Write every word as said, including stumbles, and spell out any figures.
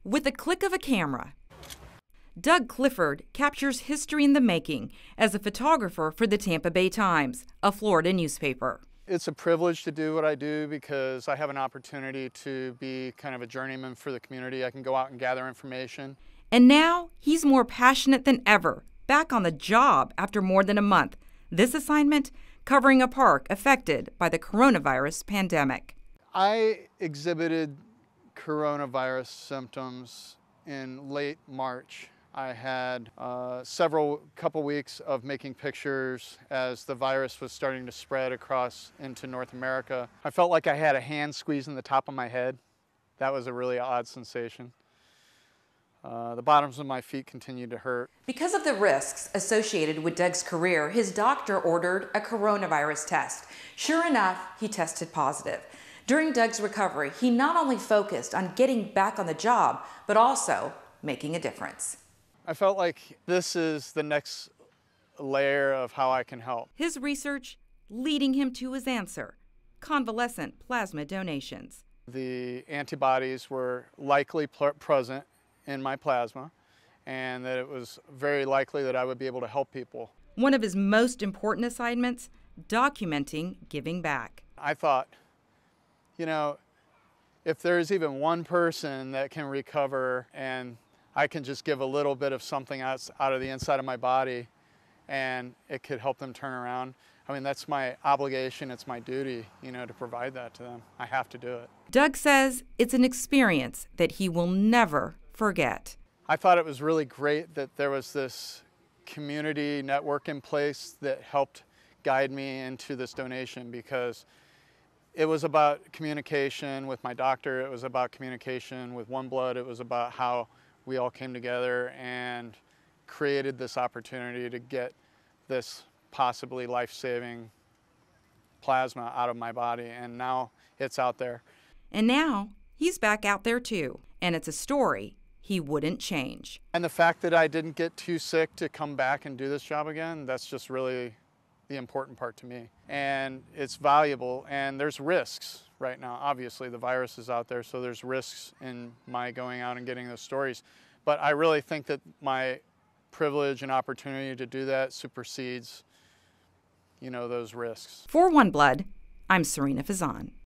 with a click of a camera. Doug Clifford captures history in the making as a photographer for the Tampa Bay Times, a Florida newspaper. It's a privilege to do what I do because I have an opportunity to be kind of a journeyman for the community. I can go out and gather information. And now he's more passionate than ever, back on the job after more than a month. This assignment covering a park affected by the coronavirus pandemic. I exhibited coronavirus symptoms in late March. I had uh, several couple weeks of making pictures as the virus was starting to spread across into North America. I felt like I had a hand squeezing the top of my head. That was a really odd sensation. Uh, the bottoms of my feet continued to hurt. Because of the risks associated with Doug's career, his doctor ordered a coronavirus test. Sure enough, he tested positive. During Doug's recovery, he not only focused on getting back on the job, but also making a difference. I felt like this is the next layer of how I can help. His research leading him to his answer: convalescent plasma donations. The antibodies were likely present in my plasma, and that it was very likely that I would be able to help people. One of his most important assignments, documenting giving back. I thought, you know, if there's even one person that can recover and I can just give a little bit of something out, out of the inside of my body and it could help them turn around, I mean, that's my obligation, it's my duty, you know, to provide that to them. I have to do it. Doug says it's an experience that he will never forget. I thought it was really great that there was this community network in place that helped guide me into this donation, because it was about communication with my doctor, it was about communication with One Blood, it was about how we all came together and created this opportunity to get this possibly life-saving plasma out of my body, and now it's out there. And now he's back out there too, and it's a story he wouldn't change. And the fact that I didn't get too sick to come back and do this job again, that's just really the important part to me. And it's valuable, and there's risks right now. Obviously, the virus is out there, so there's risks in my going out and getting those stories. But I really think that my privilege and opportunity to do that supersedes, you know, those risks. For One Blood, I'm Sarina Fazan.